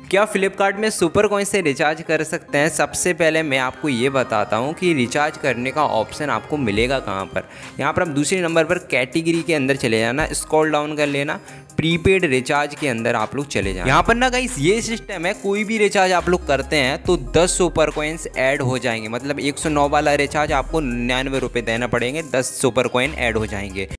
क्या फ्लिपकार्ट में super coin से रिचार्ज कर सकते हैं? सबसे पहले मैं आपको ये बताता हूँ कि रिचार्ज करने का ऑप्शन आपको मिलेगा कहाँ पर। यहाँ पर आप दूसरे नंबर पर कैटेगरी के अंदर चले जाना, स्क्रॉल डाउन कर लेना, प्रीपेड रिचार्ज के अंदर आप लोग चले जाना। यहाँ पर ना गाइस ये सिस्टम है, कोई भी रिचार्ज आप लोग करते हैं तो 10 सुपर कॉइन्स ऐड हो जाएंगे। मतलब 109 वाला रिचार्ज आपको 99 रुपये देना पड़ेंगे, 10 सुपर कॉइन ऐड हो जाएंगे।